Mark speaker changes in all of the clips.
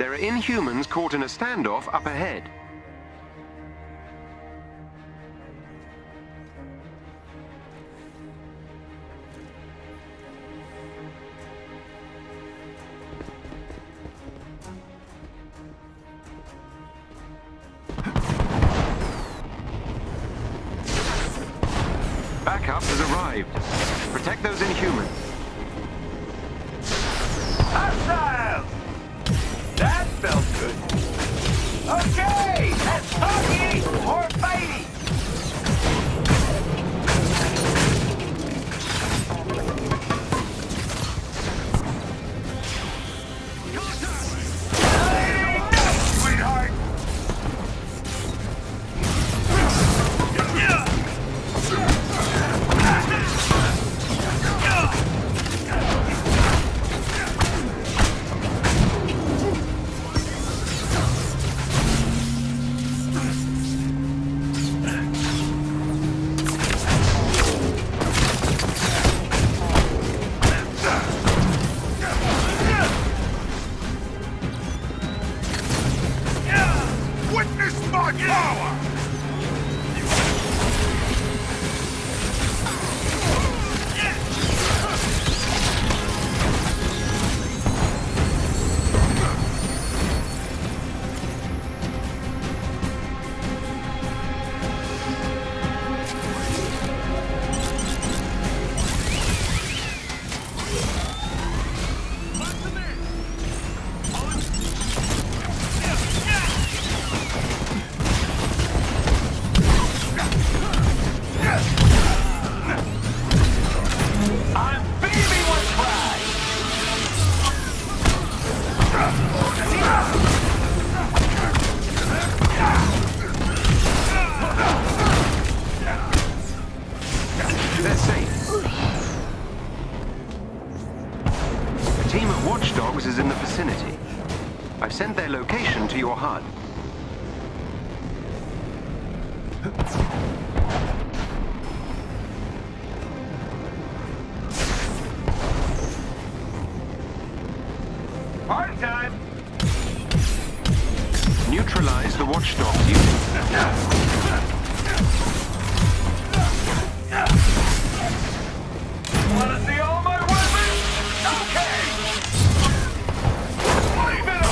Speaker 1: There are Inhumans caught in a standoff up ahead. Backup has arrived. Protect those Inhumans.
Speaker 2: Hostile! That felt good. Okay, that's talky or fighty. Sweetheart. Witness my power! I'm beaming with pride!
Speaker 1: They're safe. A team of watchdogs is in the vicinity. I've sent their location to your HUD.
Speaker 2: Party time!
Speaker 1: Neutralize the watchdogs unit.
Speaker 2: Wanna see all my weapons? Okay! Leave it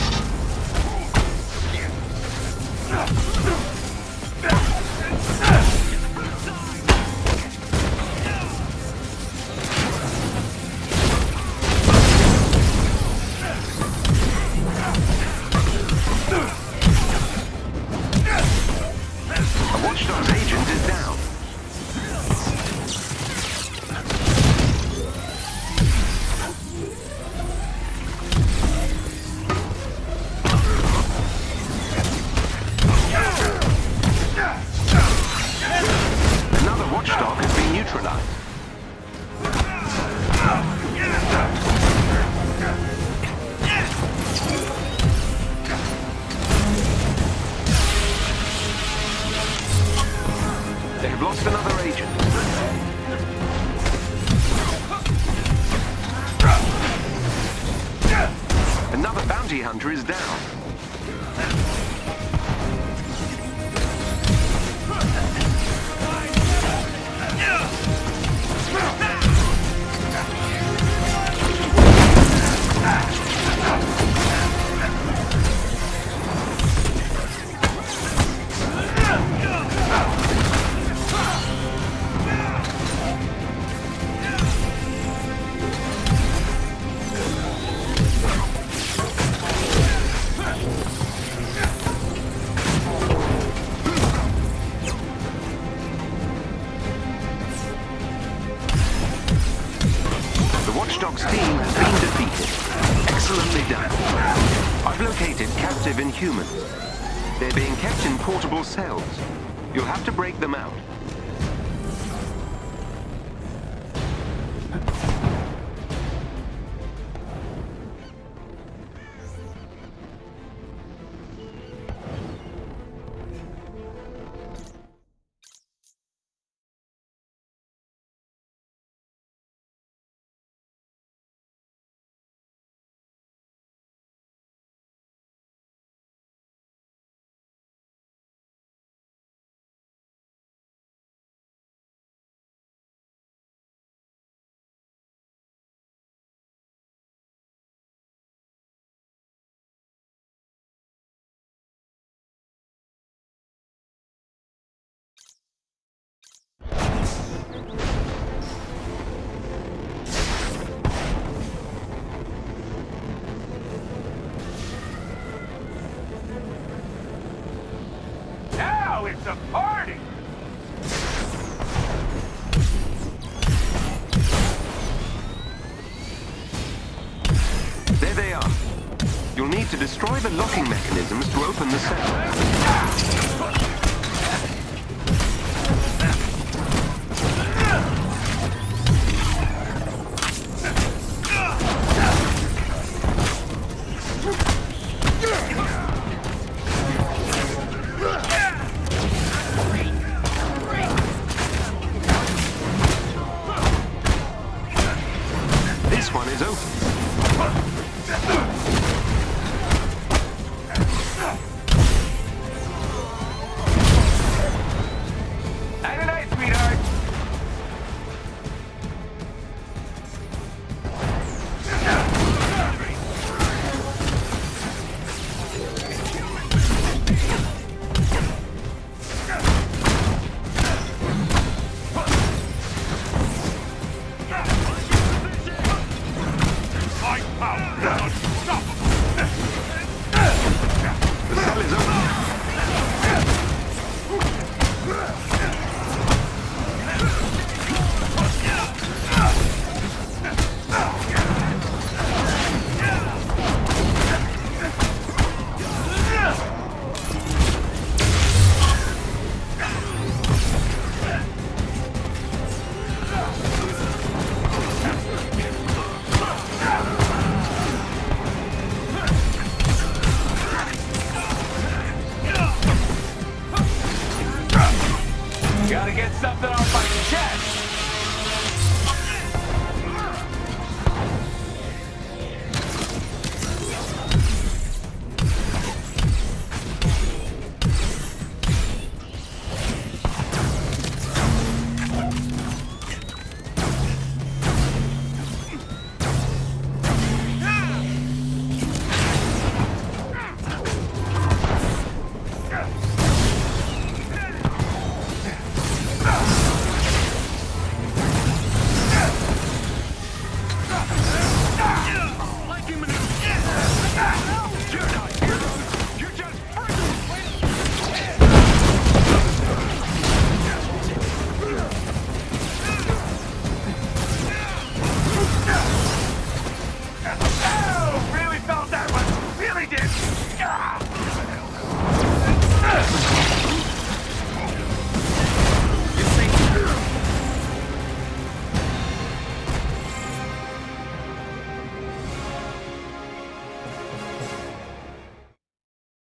Speaker 1: A watchdog's agent is down. Another watchdog has been neutralized. They have lost another agent. Another bounty hunter is down. Watchdog's team has been defeated. Excellently done. I've located captive Inhumans. They're being kept in portable cells. You'll have to break them out.
Speaker 2: Now it's a party!
Speaker 1: There they are. You'll need to destroy the locking mechanisms to open the cell. This one is open.
Speaker 2: Have a night, sweetheart!
Speaker 1: The cell is open.
Speaker 2: Gotta get something